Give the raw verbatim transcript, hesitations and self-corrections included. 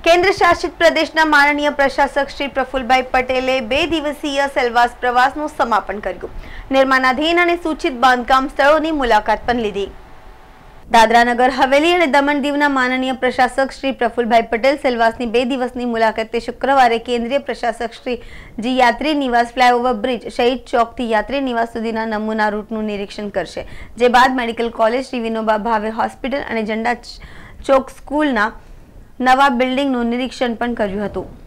केन्द्र शासित प्रदेशना माननीय प्रशासक श्री प्रफुल्लभाई पटेले बे दिवसीय सेलवास प्रवासનું સમાપન કર્યું। નિર્માણાધીન અને સૂચિત બાંધકામ સ્થળોની મુલાકાત પણ લીધી। દાદરા નગર હવેલી અને દમણ દીવના માનનીય પ્રશાસક શ્રી પ્રફુલ્લભાઈ પટેલ સેલવાસની બે દિવસની મુલાકાતે શુક્રવારે કેન્દ્રીય પ્રશાસક શ્રી જી યાત્રી નિવાસ ફ્લાયઓવર બ્રિજ શહીદ ચોકથી યાત્રી નિવાસ સુધીના નમૂના રૂટનું નિરીક્ષણ કરશે, જે બાદ મેડિકલ કોલેજ, શ્રી વિનોબા ભાવે હોસ્પિટલ અને ઝંડા ચોક સ્કૂલના નવા બિલ્ડિંગનું નિરીક્ષણ પણ કર્યું હતું।